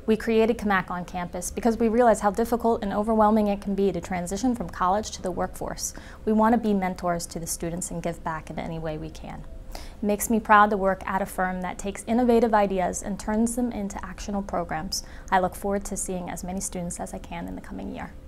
We created Cammack on campus because we realize how difficult and overwhelming it can be to transition from college to the workforce. We want to be mentors to the students and give back in any way we can. It makes me proud to work at a firm that takes innovative ideas and turns them into actionable programs. I look forward to seeing as many students as I can in the coming year.